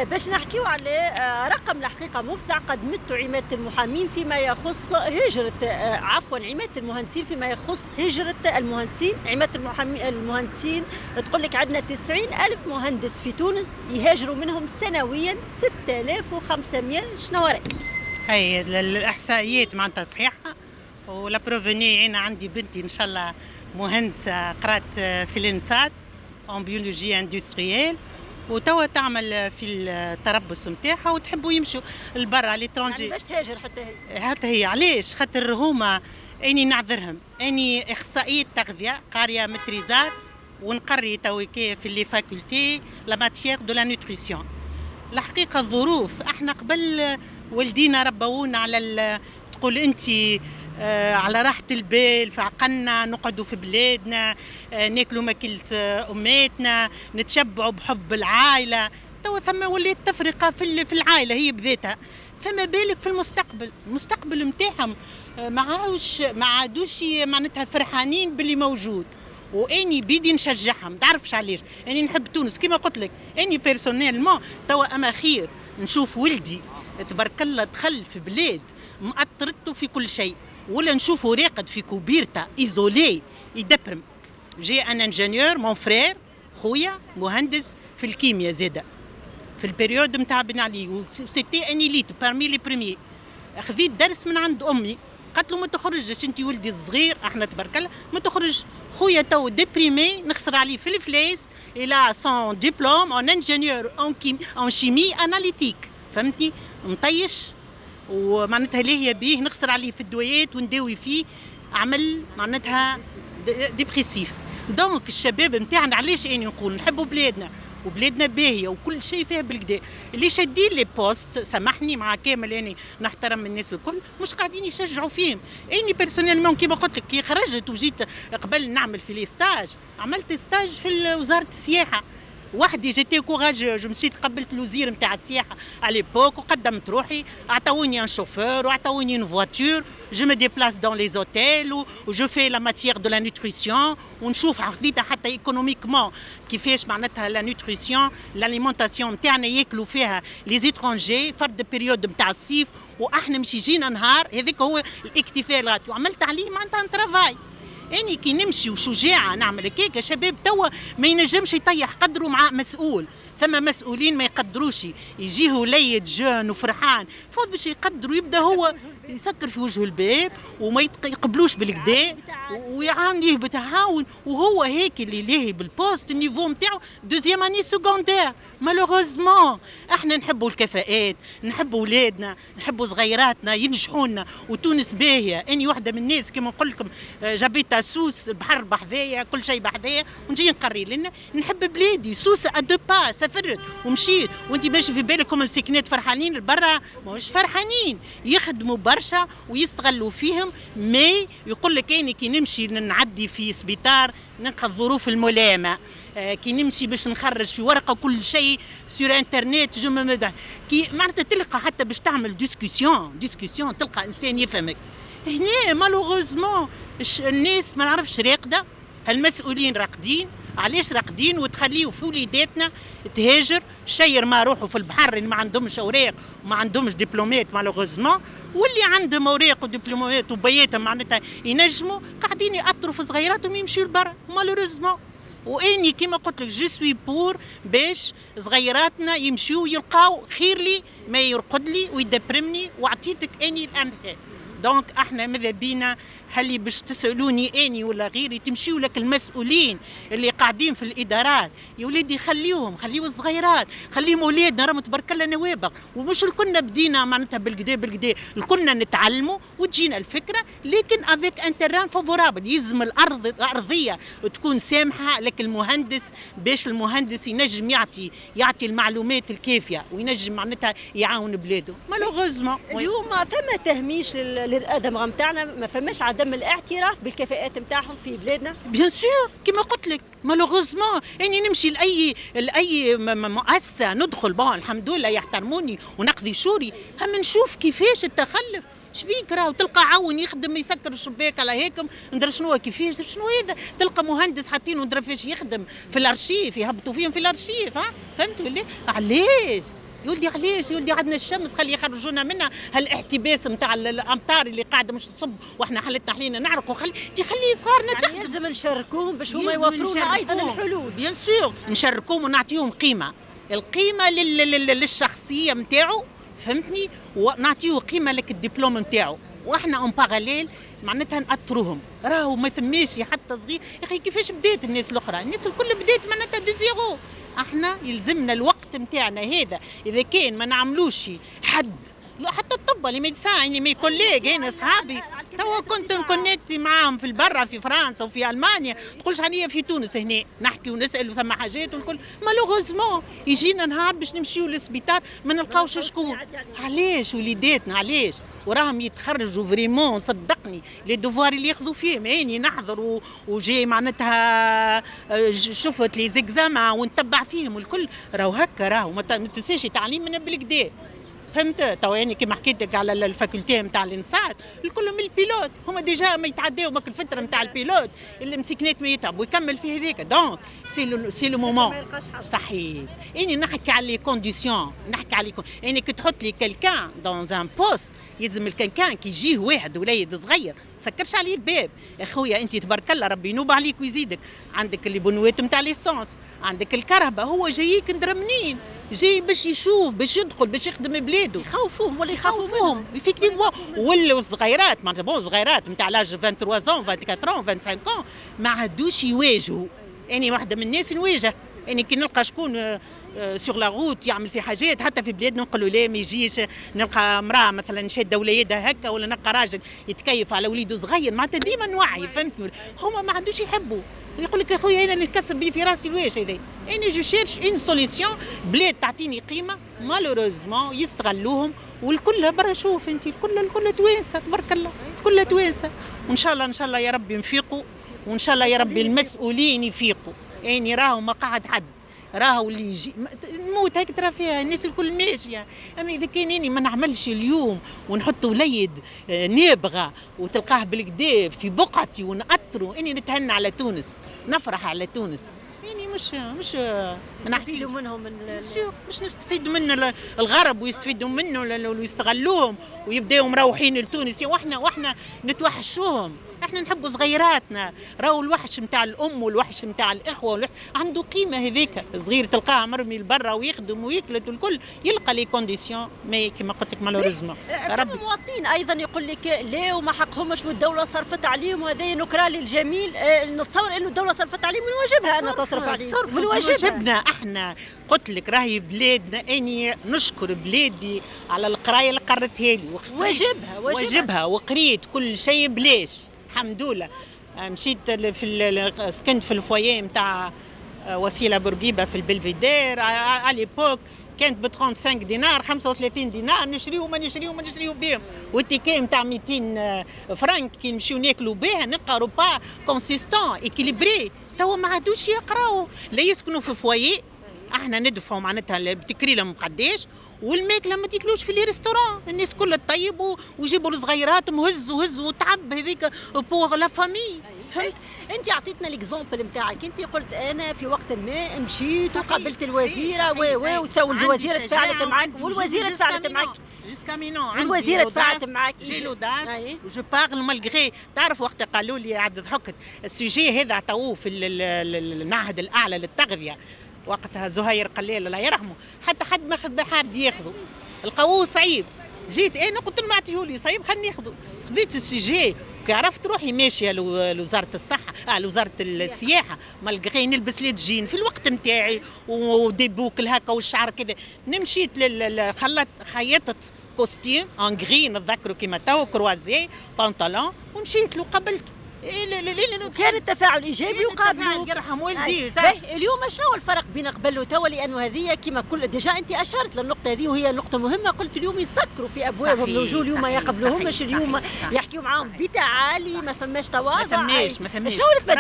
باش نحكيو على رقم الحقيقه مفزع قدمته عماده المحامين فيما يخص هجره عماده المهندسين فيما يخص هجره المهندسين. عماده المهندسين تقول لك عندنا 90,000 مهندس في تونس يهاجروا منهم سنويا 6500. شنو رايك؟ هي الاحصائيات معناتها صحيحه ولا بروفوني. انا عندي بنتي ان شاء الله مهندسه قرات في الانسات اون بيولوجي اندستريال وتوا تعمل في التربص نتاعها وتحبوا يمشوا لبرا ليترونجي. يعني باش تهاجر حتى هي علاش؟ خاطر هما اني نعذرهم، اني اخصائيه تغذيه قاريه متريزات ونقري تويكي في لي فاكولتي لا ماتيير دو لا نوتريسيون. الحقيقه الظروف احنا قبل والدينا ربونا على تقول انت على راحة البال، في عقلنا نقعدوا في بلادنا ناكلوا ماكلة أماتنا نتشبعوا بحب العائلة. توا ثم ولات تفرقة في العائلة هي بذاتها، فما بالك في المستقبل نتاعهم ما عادوش معناتها فرحانين باللي موجود. واني بيدي نشجعهم، تعرفش علاش؟ اني نحب تونس كما قلت لك. اني بيرسونيلمون توا اما خير نشوف ولدي تبارك الله دخل في بلاد مأطرته في كل شيء، ولا نشوفه راقد في كوبيرتا ايزولي يدبرم. جي ان انجينيور مون فرير خويا مهندس في الكيمياء زاده في البريود نتاع بن علي، سيتي اني ليت بارمي لي بريميي. خذيت درس من عند امي قالت له ما تخرجش انت ولدي الصغير، احنا تبارك الله ما تخرج. خويا تو ديبريمي نخسر عليه في الفلاس الى سون ديبلوم اون انجينيور اون شيمي اناليتيك، فهمتي؟ مطيش ومعناتها ليه بيه نخسر عليه في الدويات ونداوي فيه، عمل معناتها ديبريسيف. دونك الشباب نتاعنا علاش اني نقول نحبوا بلادنا وبلادنا باهيه وكل شيء فيها بالكدا، اللي شادين لي بوست سامحني مع كامل اني نحترم الناس الكل مش قاعدين يشجعوا فيهم. اني بيرسونيلمون كيما قلت لك كي خرجت وجيت قبل نعمل في لي ستاج، عملت ستاج في وزاره السياحه وحدي، جيتي كوراجوج، مشيت قبلت الوزير نتاع السياحه على ليبوك وقدمت روحي، عطاوني ان شوفور وعطاوني اون فواتور، جو مي ديبلاس دون لي زوتيل وجو في لا ماتيير دو لا نوتريسيون، ونشوف خذيتها حتى ايكونوميكمون كيفاش معناتها لا نوتريسيون لاليمونتاسيون نتاعنا ياكلوا فيها لي زيترونجي فرد بيريود نتاع الصيف، واحنا مش يجينا نهار هذاك هو الاكتفاء الغاتي، وعملت عليه معناتها ترافاي. اني كي نمشي وشجاعه نعمل هكاك شباب توا ما ينجمش يطيح قدره مع مسؤول. ثم مسؤولين ما يقدروش، يجيه وليد جون وفرحان فوت باش يقدروا، يبدا هو يسكر في وجه الباب وما يقبلوش بالكدا ويعاون ليه بتعاون، وهو هيك اللي لاهي بالبوست النيفو نتاعو دوزيام اني سكوندير. مالوغوزمون احنا نحبوا الكفاءات، نحبوا ولادنا، نحبوا صغيراتنا ينجحونا، وتونس باهيه. اني واحده من الناس كما نقول لكم جابيت سوس بحر بحذايا كل شيء بحذايا ونجي نقري لنا نحب بلادي. سوس ادو با سافرت ومشيت، وانت ماشي في بالكم السكنات فرحانين برا؟ ماهوش فرحانين، يخدموا برشا ويستغلوا فيهم. مي يقول لك اني كي نمشي نعدي في سبيطار نلقى الظروف الملائمه، كي نمشي باش نخرج في ورقه كل شيء سور انترنت جو مدح كي معناتها تلقى حتى باش تعمل ديسكسيون تلقى انسان يفهمك. هنا مالوغوزمون الناس ما نعرفش راقده، المسؤولين راقدين. علاش راقدين؟ وتخليوا في وليداتنا تهاجر شير ما روحوا في البحر اللي ما عندهمش اوراق وما عندهمش دبلومات مالوغوزمون، واللي عندهم اوراق ودبلومات وبياتهم معناتها ينجموا قاعدين يأطروا في صغيراتهم يمشيوا لبرا مالوغوزمون. واني كيما قلت لك جو سوي بور باش صغيراتنا يمشيوا يلقاو خير لي ما يرقد لي ويدبرمني، وعطيتك اني الامثال. دونك احنا ماذا بينا هل باش تسالوني اني ولا غيري تمشيوا لك المسؤولين اللي قاعدين في الادارات يا ولادي خليوهم، خليوا الصغيرات، خليهم اولادنا راهم تبارك الله نوابغ، ومش الكلنا بدينا معناتها بالكدا الكلنا نتعلموا وتجينا الفكره، لكن افيك ان تيران فافورابل. يلزم الارضيه تكون سامحه لك المهندس باش المهندس ينجم يعطي المعلومات الكافيه وينجم معناتها يعاون بلاده. مالوغوزمون اليوم فما تهميش للادم نتاعنا، ما فماش عدم الاعتراف بالكفاءات نتاعهم في بلادنا. بيان سور كيما قلت لك مالوغوزمون اني نمشي لاي مؤسسه ندخل بون الحمد لله يحترموني ونقضي شوري، هم نشوف كيفاش التخلف. شبيك راهو تلقى عاون يخدم يسكر الشباك على هيكم ندري شنو كيفاش شنو هذا، تلقى مهندس حاطينه ندري فاش يخدم في الارشيف يهبطوا فيهم في الارشيف. ها فهمت ولا علاش؟ يا ولدي علاش؟ يا ولدي عندنا الشمس خلي يخرجونا منها، هالاحتباس نتاع الامطار اللي قاعده مش تصب واحنا حالتنا حلينا نعرقوا، خلي صغارنا يعني يلزم نشاركوهم باش هما يوفرونا ايضا الحلول. بيان سور نشاركوهم ونعطيهم قيمه، القيمه للشخصيه نتاعو، فهمتني؟ ونعطيه قيمه لك الدبلوم نتاعو، واحنا اون باراليل معناتها نأطروهم. راهو ما ثماش حتى صغير يا اخي. كيفاش بدات الناس الاخرى؟ الناس الكل بدات معناتها دو زيرو. احنا يلزمنا الوقت نتاعنا هذا، اذا كان ما نعملوش حد حتى الطب اللي ميدسان يعني مي كوليج هنا اصحابي توا كنت نكونكتي معاهم في البرا في فرنسا وفي المانيا، تقولش عليا في تونس هنا نحكي ونسال وثم حاجات والكل. مالوغوزمون يجينا نهار باش نمشيو للسبيطار ما نلقاوش شكون. علاش وليداتنا علاش؟ وراهم يتخرجوا فريمون صدقني لي دوفوار اللي ياخذوا فيهم عيني نحضر وجاي معناتها شفت لي زيكزاما ونتبع فيهم والكل. راهو هكا راهو ما تنساش التعليم من بالكدا، فهمت؟ تو يعني كيما حكيت لك على الفاكولتي نتاع الانسات الكل من البيلوت، هما ديجا ما يتعداو ماك الفتره نتاع البيلوت اللي مسكنات ما يتعب ويكمل في هذاك. دونك سي لو مومون صحيح. اني نحكي على لي كونديسيون، نحكي على يعني كي تحط لي كالكان دون ان بوست يلزم الكالكان كي يجيه واحد وليد صغير سكرش عليه الباب. يا خويا انت تبارك الله ربي ينوب عليك ويزيدك، عندك اللي بنوات نتاع ليسونس، عندك الكهرباء، هو جاييك ندرى منين؟ جاي باش يشوف باش يدخل باش يخدم بلاده. يخوفوهم ولا يخافوهم ايفيكتيفمون. ولاو صغيرات معناتها بون صغيرات نتاع لاج 23 ans 24 ans 25 ans ما عادوش يواجهوا. اني واحده من الناس نواجه، اني كي نلقى شكون سور لا روت يعمل في حاجات حتى في بلادنا نقولوا لا ما يجيش. نلقى امراه مثلا شاده وليدها هكا، ولا نلقى راجل يتكيف على وليده صغير، معناتها ديما نوعي فهمتني. هما ما عادوش يحبوا، يقول لك يا خويا انا اللي نكسر بيه في راسي الواش هذا. اني جو شيرش اون سوليسيون بلاد تعطيني قيمه. مالوروزمون يستغلوهم والكل برا. شوف انت الكل توانسه تبارك الله، الكل توانسه. وان شاء الله يا ربي نفيقوا، وان شاء الله يا ربي المسؤولين يفيقوا. يعني راهو ما قعد حد، راهو اللي يجي نموت هيك ترى فيها الناس الكل ماشيه. اما اذا كان اني ما نعملش اليوم ونحط وليد نابغه وتلقاه بالكدا في بقعتي ونأطروا، اني نتهنى على تونس، نفرح على تونس. يعني مش نستفيدوا منهم مش نستفيدوا منه الغرب ويستفيدوا منه ويستغلوهم ويبداو مروحين لتونس. واحنا نتوحشوهم، احنا نحبوا صغيراتنا. راهو الوحش نتاع الام والوحش نتاع الاخوه عنده قيمه. هذيك صغير تلقاه مرمي لبرا ويخدم ويكلت والكل يلقى لي كونديسيون مي كيما قلت لك مالوريزمون. ربي مواطنين ايضا يقول لك لا وما حقهمش والدوله صرفت عليهم، وهذا نكره للجميل. نتصور انه الدوله صرفت عليهم من واجبها انها تصرف عليهم، من واجبنا احنا. قلت لك راهي بلادنا، اني نشكر بلادي على القرايه اللي قرتها لي. واجبها وقريت كل شيء بلاش الحمد لله. مشيت سكنت في الفوايي نتاع وسيله بورقيبه في البلفيدير على ليبوك، كانت ب 35 دينار 35 دينار نشريو ما نشريو بهم، والتيكي نتاع 200 فرنك كي نمشيو ناكلوا بها نقروا با كونسيستون ايكيليبري. توا ما عادوش يقراو، لا يسكنوا في فوايي. احنا ندفعوا معناتها بتكري لهم قداش، والماكله ما تاكلوش في لي ريستورون. الناس كلها طيبوا ويجيبوا الصغيرات هزوا وتعب هذيك بوغ لا فامي. فهمت؟ انت اعطيتنا ليكزومبل نتاعك، انت قلت انا في وقت ما مشيت وقابلت الوزيره والوزيره تفاعلت معك، والوزيره تفاعلت معك والوزيره تفاعلت معك. جي لوداس جو بارل مالغري. تعرف وقت قالوا لي عاد ضحكت السوجي هذا عطاوه في المعهد الاعلى للتغذيه، وقتها زهير قليل الله يرحمه، حتى حد ما حاب ياخذه، لقاوه صعيب. جيت انا قلت له اعطيهولي صعيب خليني ناخذه. خذيت السوجي وكي عرفت روحي ماشيه لوزاره الصحه لوزاره السياحه، مالغري نلبس لي جين في الوقت نتاعي ودي بوكل هكا والشعر كذا. مشيت خيطت كوستيم ان غري نتذكروا كيما تو كروازي بانطالون، ومشيت له قبلته. كان التفاعل ايجابي وقابلوا. يرحم والدي. اليوم شنو الفرق بين قبل وتوا؟ لانه هذه كما كل ديجا انت اشرت للنقطه هذه وهي نقطه مهمه. قلت اليوم يسكروا في ابوابهم الوجوه، اليوم ما يقبلوهمش، اليوم يحكيوا معاهم بتعالي، ما فماش تواضع. ما فماش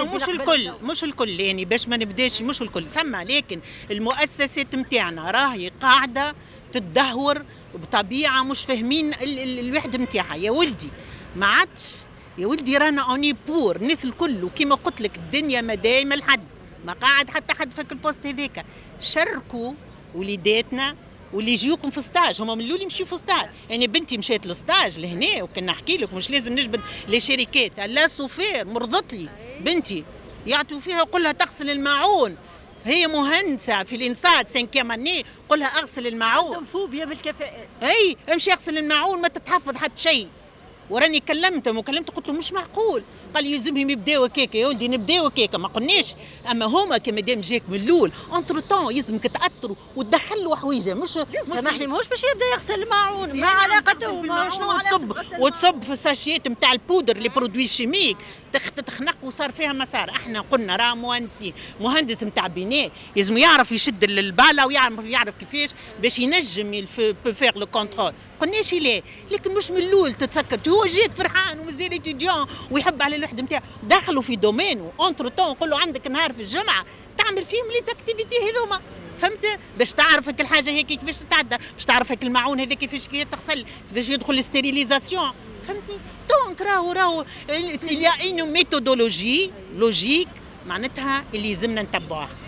مش الكل يعني باش ما نبداش مش الكل ثم، لكن المؤسسات نتاعنا راهي قاعده تدهور بطبيعه مش فاهمين الوحده نتاعها. يا ولدي ما عادش، يا ولدي رانا اوني بور الناس الكل، وكيما قلت لك الدنيا ما دايما لحد ما قاعد حتى حد فك البوست هذاك. شاركوا وليداتنا واللي يجيوكم في ستاج هما من الاول يمشيو في ستاج. يعني بنتي مشيت للستاج لهنا، وكنا نحكي لك مش لازم نجبد لي شركات. لا سوفير مرضت لي بنتي يعطوا فيها قول لها تغسل الماعون، هي مهندسه في الانصات 5 اني، قول لها اغسل الماعون. عندهم فوبيا من الكفاءات. اي امشي اغسل الماعون ما تتحفظ حتى شيء. وراني كلمتهم قلت له مش معقول، قال لي يلزمهم يبداو هكاك. يا ولدي نبداو هكاك ما قلناش، اما هما كي مادام جاك من الاول انتر طون يلزمك تاثروا وتدخلوا حويجه مش سامحني ماهوش باش يبدا يغسل الماعون، ما علاقته وتصب في الساشيات نتاع البودر لي برودوي شيميك تخنق وصار فيها مسار. احنا قلنا راه مهندسين، مهندس نتاع بناء لازم يعرف يشد الباله ويعرف كيفاش باش ينجم فيغ لو كونترول. قلناش لا، لكن مش من الاول تتسكر. هو جيت فرحان ومازال اتيديون ويحب على الوحده نتاعو، دخلوا في دومين وانتر طون نقول له عندك نهار في الجمعه تعمل فيهم لي زاكتيفيتي هذوما، فهمت؟ باش تعرف هيك الحاجه هيك كيفاش تتعدى، باش تعرف هيك الماعون هذا كيفاش تغسل، كيفاش يدخل الاستيريليزاسيون، فهمتني؟ دونك راهو il y a une méthodologie logique معناتها اللي يلزمنا نتبعوها.